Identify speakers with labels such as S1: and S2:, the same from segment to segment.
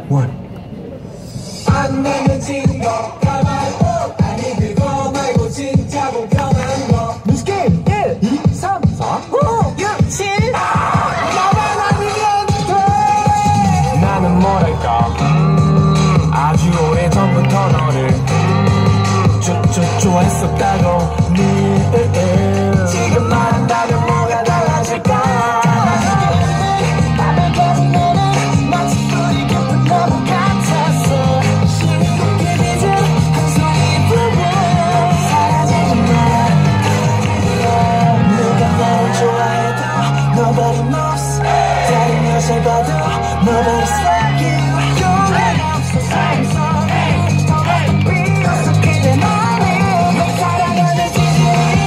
S1: one.
S2: 안 내면진 거 가만 아니 그거 말고 진짜 공평한 거
S1: 뉴스 게임 1, 2, 3, 4, 5, 6, 7
S2: 나만 아니면 돼
S1: 나는 뭐랄까 아주 오래전부터 너를 좋아했었다고
S2: 지금 말한다면 뭐가 달라질까 밤에까지 너는 마치 뿌리 깊은 나무 같았어 신비롭게 빚은 한 송이 부부 사라지지 마 누가 나를 좋아해도 Nobody knows 다른 여자를 봐도 Nobody's like you 용기 없어 상상해 비로소 그대만이 널 사랑하는 지지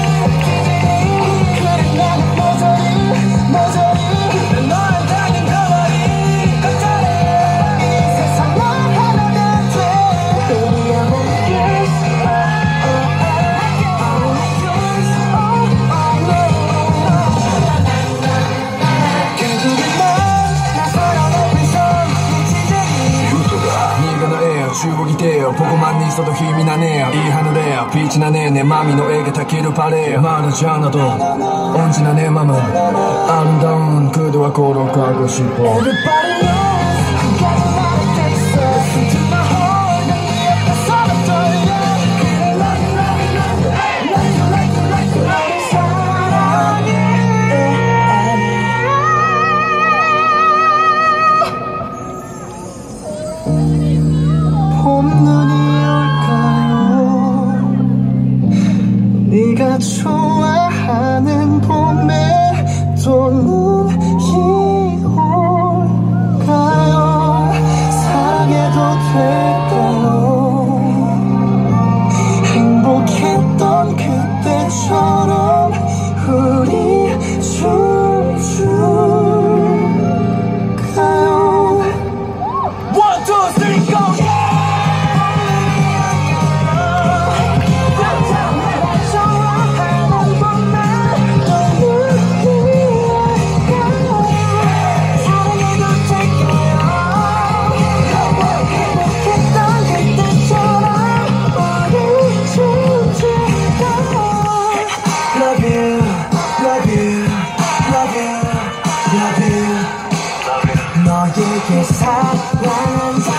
S2: 그래 나는 모조리 난 너한테는 가만히 어쩌래 이 세상 넌 하나가 돼 Baby I'm only yours 결국엔 넌 나서랑 오픈 손
S1: 네가 나의 주곡이 되어 보고만 있어도 힘이 나네요 이 하늘에 빛이 나네 내 맘이 너에게 닿기를 바래 말하지 않아도 언제나 내 맘은 아름다운 그대와 걸어가고 싶어
S2: Everybody knows 한 가지 말할 게 있어 Into my heart 넌 네 앞에서 떨려 그래 love you 사랑해 봄눈이 올까요 네가 좋아하는 봄에 또 눈이 올까요 사랑해도 될까요 행복했던 그때처럼 우리 춤출까요 One, two, three, go, yeah! 너에게 사랑한다